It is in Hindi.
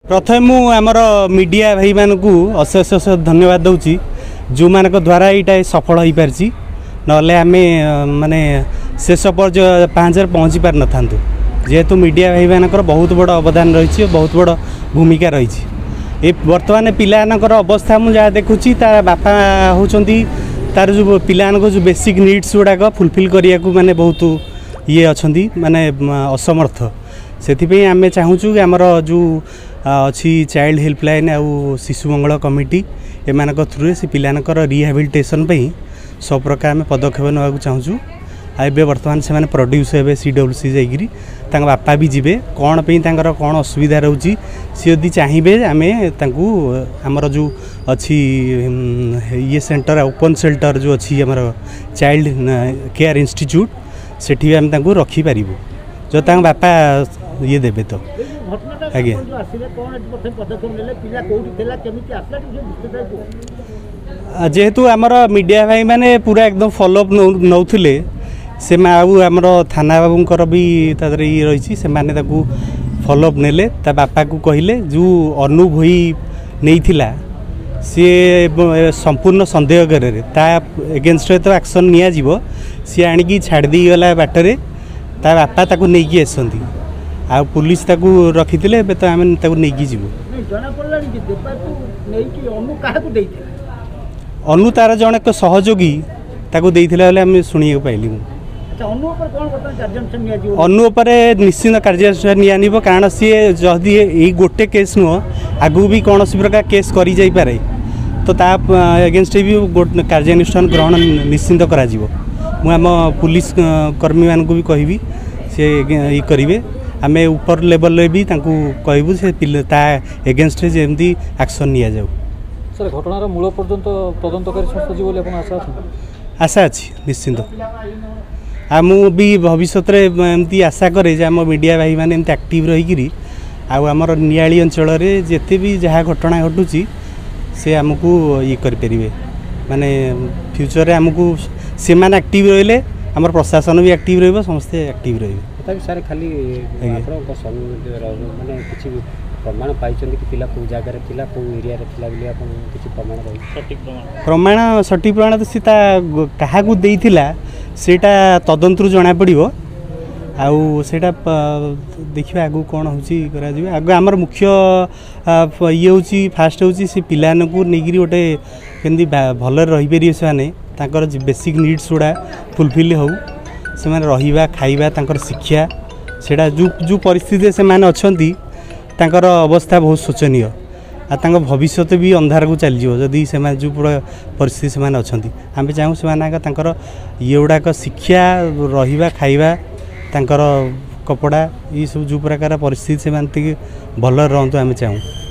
प्रथम आमर मीडिया भाई मानक अशेष अशेष धन्यवाद दूची जो मान द्वारा यहाँ सफल हो पार्ची ना आम माने शेष पर्याय 5 पहुँची पार न था जेहेतु मीडिया भाई मानकर बहुत बड़ अवदान रही बहुत बड़ भूमिका रही बर्तमान पिलानकर अवस्था मुझे देखुची तार बापा होचंती तार जो पिला जो बेसिक नीड्स गुड़ाक फुलफिल करने को माने बहुत ये अच्छा माने असमर्थ से आम चाहूँ कि आमर जो अच्छी चाइल्ड हेल्पलाइन आउ शिशु मंगल कमिटी एम थ्रू से पिलानकर रिहाबिलिटेशन सब प्रकार आम पदक्षेप नाक चाहूँ एवं बर्तमान से प्रोड्यूस हे CWC जाकि बापा भी जीवे कौन पर कौन असुविधा रोची सी यदि चाहिए आम आमर जो अच्छी ये सेंटर ओपन शेल्टर जो अच्छी आमर चाइल्ड केयर इंस्टीट्यूट सेठी आम रखिपर जो बापा ये देवे तो आज्ञा जेहेतु आमर मीडिया भाई माने पूरा एकदम फॉलोअप नौले से आमर थाना बाबूंकर भी ये रही से फॉलोअप नेले ता बापा को कहले जो अनु भोई नहीं थिला सी संपूर्ण संदेह करे ता एगेन्स्ट तो एक्शन निया जीवो सी आनिकी छाड़ दी गला बाटरे ता बापा ताकू नहीं आसंती आ पुलिस ताकू रखी तो आम नहीं जीवु अनु तार जन एक सहयोगी ताकू देते शुणा पाइली अनु निश्चित कार्यानुष्ठान निया कारण सी जदि यही गोटे केस नुह आगू भी कौन प्रकार केस करी जाई पारे तो ता एगेन्स्ट भी कार्यानुष्ठान ग्रहण निश्चिंत करा आम पुलिस कर्मी मान भी कहि से ये करेंगे आम ऊपर लेवल रे भी कहूँ से एगेन्स्ट जमी एक्शन नि जाऊ सर घटनार मूल पर्यंत तदंतकारी संस्था जी आशा अच्छी निश्चिंत आम भी भविष्य एमती आशा करे आम मीडिया भाई मैंने एमती एक्टिव रही आमर नियाली अंचल जिते भी जहाँ घटना घटुची से आमको ये करें माने फ्यूचर आमको से मैंने एक्टिव रहिले आमर प्रशासन भी एक्टिव रही समस्ते एक्टिव रही सर खाली माने किसी प्रमाण पाई कि पिला को जगह थिला को एरिया रे थिला बिले आपन किसी प्रमाण प्रमाण सटीक प्रमाण तो सीता कहा को देइथिला सेटा तदंतरु जाना पड़िबो आउ सेटा देखिबा आगु कोन होची करा जिवे आगु हमर मुख्य ये होची फास्ट होची से पिलान को नेगिरी गोटे केंदी भल रही पेरी से माने तांकर बेसिक नीड्स गुड़ा फुलफिल हो से माने रहिबा खाइबा तांकर शिक्षा सेटा जो परिस्थिति से माने अछंती तांकर अवस्था बहुत शोचनीय आ तांकर भविष्य भी अंधार को चल जिवो जदी से जो पूरा परिस्थिति से माने अछंती आम चाहूँ से माने तांकर ये गुड़ाक शिक्षा रहिबा खाइबा तांकर कपड़ा ये सब जो प्रकार परिस्थिति से माने भल रहतु आम चाहूँ।